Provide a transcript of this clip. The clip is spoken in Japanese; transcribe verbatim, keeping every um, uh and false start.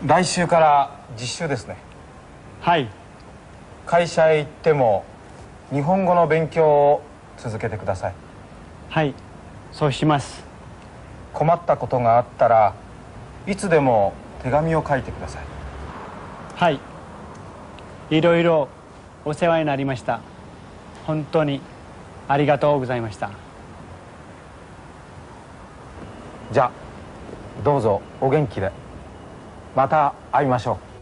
来週から実習ですね。 はい。 会社へ行っても日本語の勉強を続けてください。 はい、そうします。 困ったことがあったらいつでも手紙を書いてください。 はい、いろいろお世話になりました。本当にありがとうございました。 じゃあどうぞお元気で。また会いましょう。